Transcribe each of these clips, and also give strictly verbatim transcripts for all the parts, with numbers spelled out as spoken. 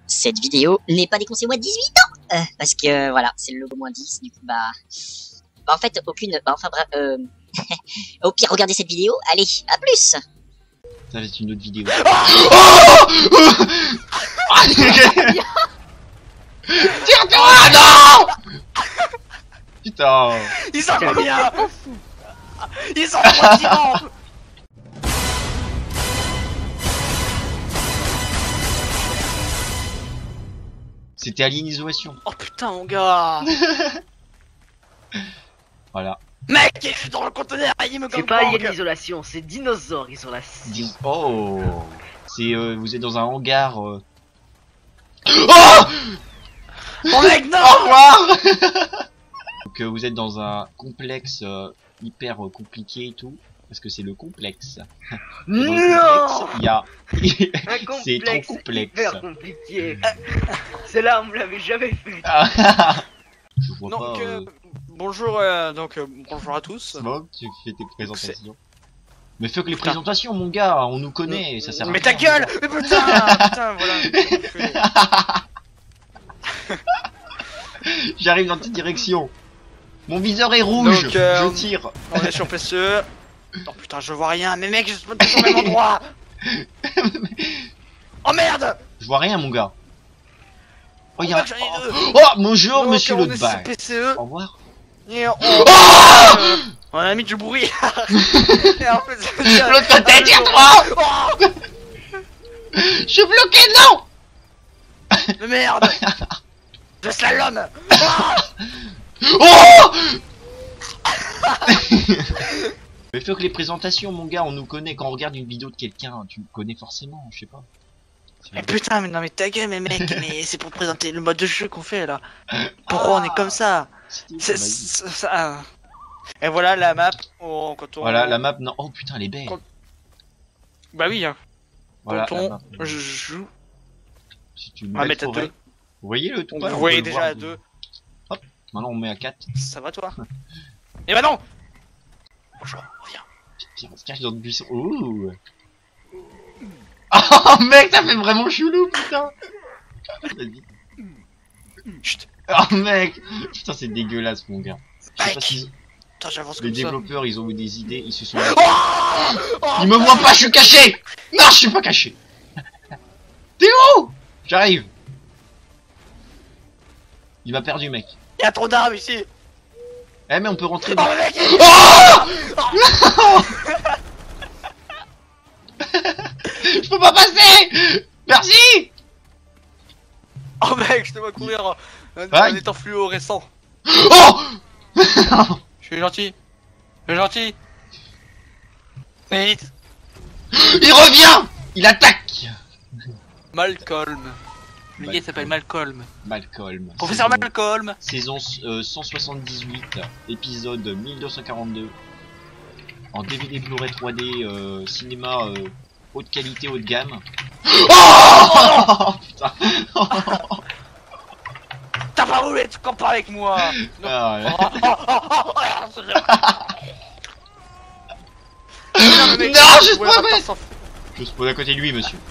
cette vidéo n'est pas déconseillée au moins de dix-huit ans euh, parce que euh, voilà, c'est le logo moins dix, du coup bah... bah en fait aucune... Bah, enfin bref, euh... au pire regardez cette vidéo, allez, à plus. Ça c'est une autre vidéo. Tire-toi, non. Putain. Ils sont combien? Ils sont combien? C'était Alien Isolation. Oh putain mon gars. Voilà. Mec, il est dans le conteneur, il me C'est pas Alien Isolation, c'est Dinosaure Isolation. Dis- Oh. C'est euh, vous êtes dans un hangar. Euh... Oh. Oh mec, non. Au revoir. Donc euh, vous êtes dans un complexe euh, hyper euh, compliqué et tout, parce que c'est le complexe. Et dans le complexe, il y a... Un c'est complexe trop complexe. hyper compliqué. C'est là, on me l'avait jamais fait. Ah. Je vois Donc, pas... euh, Euh... bonjour, euh, donc euh, bonjour à tous. C'est bon, tu fais tes présentations. Mais fais que les présentations, mon gars, on nous connaît, ça sert à Mais rien. ta gueule. Mais putain, putain, voilà. J'arrive dans ta direction. Mon viseur est rouge. Donc, euh, je tire. On est sur P C E. Oh putain, je vois rien. Mais mec, je suis pas toujours au même endroit. Oh merde. Je vois rien, mon gars. Oh, Oh, y a... mec, j'en ai deux. oh bonjour, Donc, monsieur on le est sur bac. P C E. Au revoir. Et on... Oh euh, on a mis du bruit. Et en fait, c'est- L'autre côté, tire-toi. Oh, Je suis bloqué, non. mais merde. Je slalom. Oh, Oh. Mais fais que les présentations, mon gars, on nous connaît. Quand on regarde une vidéo de quelqu'un, tu me connais forcément, je sais pas. mais putain, mais non, mais ta gueule, mais mec, mais c'est pour présenter le mode de jeu qu'on fait là. Pourquoi on est comme ça? C'est c'est- ça. Et voilà la map. Oh, quand on... Voilà, la map, non. Oh putain, elle est belle. Quand- Bah oui, hein. Voilà, Quand la on map. joue. Si tu On va mettre à forêt. deux. Vous voyez le tout Vous ouais, on voyez peut le déjà voir. à deux. Hop, maintenant on met à quatre. Ça va toi? Eh bah non! Bonjour, reviens. Tiens, on se cache dans le buisson. Ouh. Oh mec, ça fait vraiment chelou, putain. Vas-y. Chut. Oh mec, putain c'est dégueulasse mon gars. Je sais pas Mec. si Attends, j'avance les comme ça. développeurs ils ont eu des idées, ils se sont... Oh oh Ils me voient pas, je suis caché. Non, je suis pas caché. T'es où? J'arrive. Il m'a perdu mec. Il y a trop d'armes ici! Eh mais on peut rentrer Oh dans... mec! Oh je peux pas passer. Merci. Oh mec, je te vois courir en Aïe. étant fluorescent. Oh. Je suis gentil. Je suis gentil. Vite. Il revient. Il attaque. Malcolm. Le gars Malcolm. s'appelle Malcolm. Malcolm. Professeur Saison- Malcolm. Saison euh, cent soixante-dix-huit, épisode mille deux cent quarante-deux. En D V D Blu-ray trois D, euh, cinéma euh, haute qualité, haut de gamme. Oh putain. T'as pas voulu être copain avec moi. Non. Ah, ouais. Oh, oh, oh, oh, oh, non, mais mec, Non, je ouais, spawn, attends, mais- s'en fout. Je spawn à côté de lui, monsieur.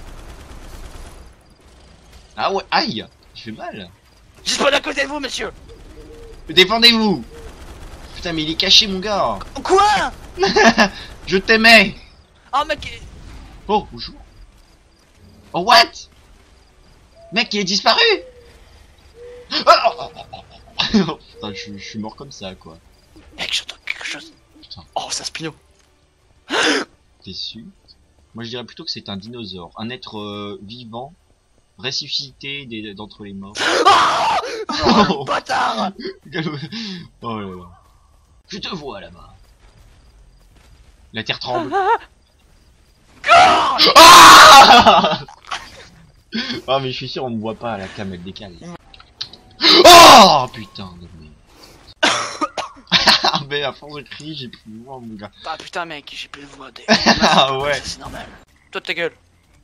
Ah ouais, aïe, il fait mal. Je spawn à côté de vous, monsieur. Défendez-vous. Putain, mais il est caché, mon gars. Quoi? Je t'aimais. Oh mec. Oh, bonjour. Oh, what? Mec, il est disparu. Oh, oh, oh, oh, oh. Putain, je, je suis mort comme ça, quoi. Mec, j'entends quelque chose. Putain. Oh, c'est un spino. T'es sûr? Moi, je dirais plutôt que c'est un dinosaure, un être euh, vivant, ressuscité des- d'entre les morts. Oh, bâtard. Oh là là. Je te vois là-bas. La terre tremble. Corps. Ah oh mais je suis sûr on me voit pas, la cam elle décale. Oh putain de merde. Ah mais à force de crier j'ai plus de voix mon gars. Ah putain mec, j'ai plus de voix. Des... Ah ouais. C'est normal. Toi ta gueule.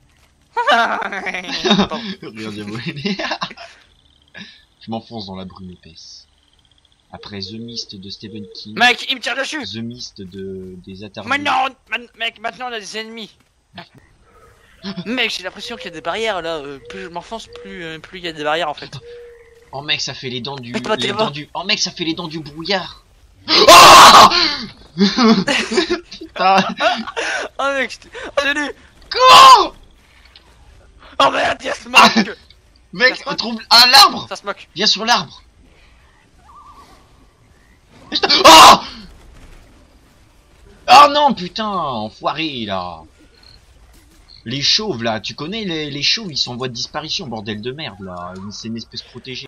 Rien diabolé. Je m'enfonce dans la brume épaisse. Après The Mist de Stephen King. Mec, il me tire dessus. The Mist de des attardés. Maintenant, man- mec, maintenant on a des ennemis. Mec, j'ai l'impression qu'il y a des barrières là. euh, plus je m'enfonce, plus euh, plus il y a des barrières en fait. Oh mec, ça fait les dents du... Mais toi, t'es les là-bas. dents du... Oh mec, ça fait les dents du brouillard. Oh putain. Oh mec, je t'ai- oh, j'ai lu. Comment? Oh merde, il y a ce moque. Mec, Ça se moque. trouve un l'arbre. Ça se moque. Viens sur l'arbre. Oh Oh non, putain, enfoiré là. Les chauves là, tu connais les, les chauves, ils sont en voie de disparition, bordel de merde là. C'est une espèce protégée.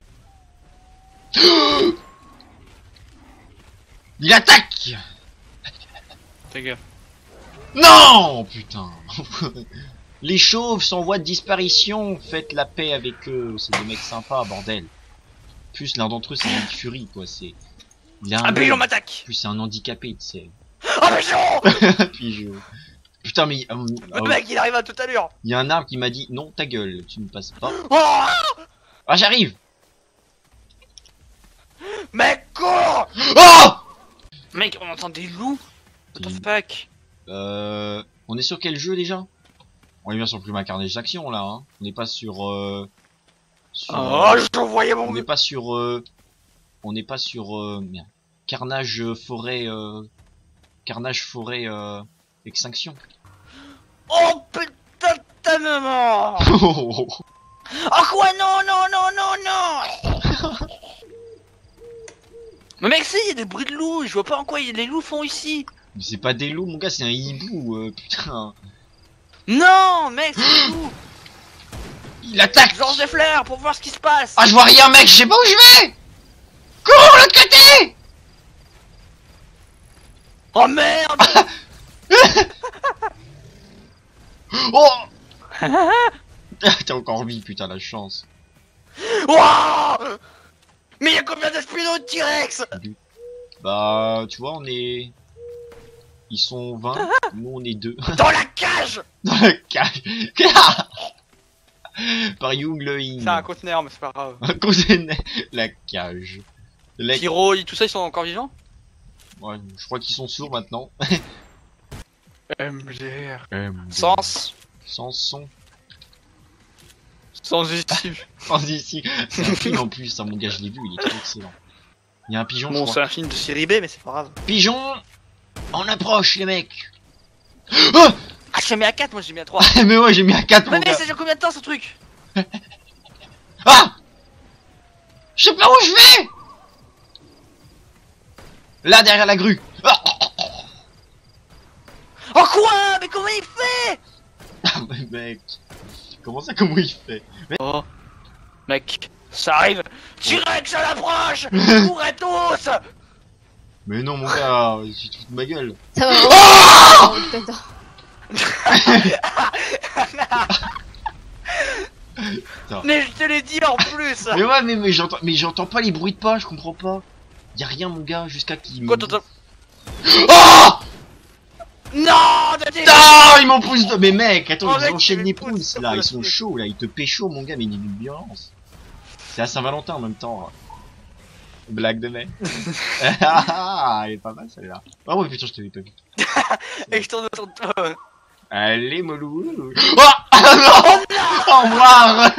Il attaque. Ta gueule. Non, putain. Les chauves sont en voie de disparition, faites la paix avec eux, c'est des mecs sympas, bordel. Plus l'un d'entre eux c'est une furie quoi, c'est... Il a Un œil. pigeon m'attaque. Plus c'est un handicapé, tu sais. Oh pigeon. Pigeon. Putain mais... euh, Le euh, mec, il arrive à toute allure. il y a un arbre qui m'a dit, non ta gueule, tu ne passes pas. Oh Ah j'arrive. mec, cours. Oh Mec, on entend des loups. What the Mm. fuck. Euh... On est sur quel jeu déjà? On est bien sur Plume Carnage d'Action là, hein. On n'est pas sur... Euh... sur Oh, euh, je te voyais On mon... n'est pas sur... Euh... On n'est pas sur... Euh... Merde. Carnage euh, forêt... Euh... Carnage forêt... Euh... Extinction. Oh putain de ta maman. Oh quoi, non, non, non, non, non. Mais mec, c'est, il y a des bruits de loups, je vois pas en quoi y- les loups font ici. Mais c'est pas des loups mon gars, c'est un hibou, euh, putain. Non, mec, c'est des loups. Il attaque. Je lance des fleurs pour voir ce qui se passe. Ah je vois rien mec, je sais pas où je vais. Cours de l'autre côté. Oh merde. Oh. T'es encore en vie putain, la chance. Wouah. Mais y'a combien d'esprits de T-Rex? Bah tu vois on est... Ils sont vingt, nous on est deux. Dans la cage. Dans la cage. Par Young Le Ying. C'est un conteneur, mais c'est pas grave. Un conteneur. La cage. La... Pyro, tout ça, ils sont encore vivants? Ouais, je crois qu'ils sont sourds maintenant. M G R. Sans... Sens. Sans son. Sans ici. Sans ici. C'est un film en plus, ça mon gars je l'ai vu, il est trop excellent. Il y a un pigeon je Bon, crois. c'est un film de série B, mais c'est pas grave. Pigeon. On approche les mecs. Oh Ah, je l'ai mis à quatre, moi j'ai mis à trois. mais ouais j'ai mis à quatre Mais mon mec, gars. ça dure combien de temps ce truc? Ah je sais pas où je vais. Là derrière la grue. Ah Oh quoi? Mais comment il fait? Ah, mais mec. Comment ça, comment il fait? Mais... Oh, mec, ça arrive. T-Rex à l'approche. Courez tous. Mais non mon gars, j'ai toute ma gueule. Ça va Ah vraiment. Putain. Mais je te l'ai dit en plus. Mais ouais mais, mais j'entends mais j'entends pas les bruits de pas, je comprends pas. Y a rien mon gars jusqu'à qu'il me... Quoi, t'entends? Oh Non, t'as dit- non, ils m'ont poussé de... Mais mec, attends, Oh, ils mec, enchaînent il les me pousse, pouces il là, me ils sont pousse. chauds là, ils te pécho mon gars, mais il est d'une violence. C'est à Saint-Valentin en même temps. Blague de mec. Ah, elle est pas mal celle-là. Ah ouais putain, je t'avais pas vu. Et je tourne autour de toi. Allez molou. Oh ah, non. Au revoir.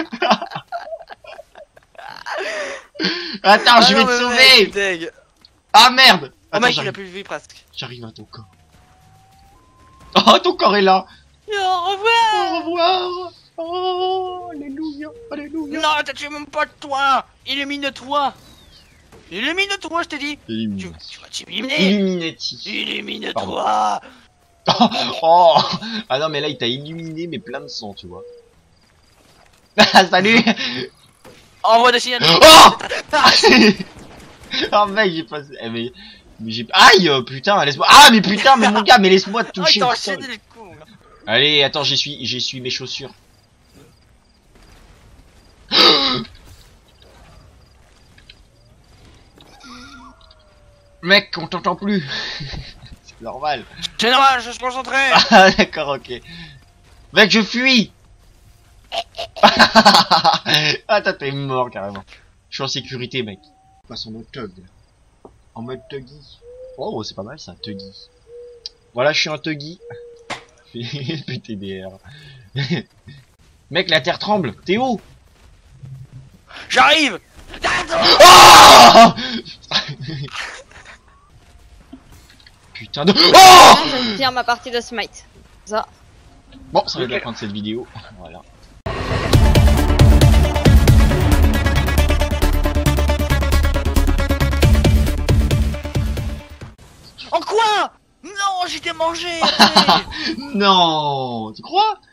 Attends, je vais te sauver. Deg. Ah merde. Oh Attends, mec, il a j'arrive. plus de vie presque. J'arrive à ton corps. Oh, ton corps est là. Au revoir. Au revoir. Oh, alléluia, alléluia. Non, t'as tué mon pote, toi. Illumine-toi. Illumine-toi, je t'ai dit. Tu, Illuminati. tu vas t'illuminer. Illuminati. Illumine-toi. Oh. Ah non, mais là, il t'a illuminé, mais plein de sang, tu vois. Ah, salut. Envoie des signaux. Oh. Oh mec, j'ai passé... Eh, mais... mais j'ai... Aïe, euh, putain, laisse-moi... Ah, mais putain, mais mon gars, mais laisse-moi te Oh, toucher. il t'a putain. enchaîné les coups. Allez, attends, j'essuie, j'essuie mes chaussures. Mec, on t'entend plus. C'est normal. C'est normal, je suis concentré. Ah, d'accord, ok. Mec, je fuis. Ah, toi, t'es mort, carrément. Je suis en sécurité, mec. Je passe en mode thug. En mode thuggy. Oh, c'est pas mal, ça, thuggy. Voilà, je suis un thuggy. P T D R. Mec, la terre tremble. T'es où? J'arrive. Oh Putain de... Oh Je vais finir ma partie de Smite. Ça. Bon, ça va être la fin de cette vidéo. Voilà. En quoi? Non, j'étais mangé. Non, tu crois?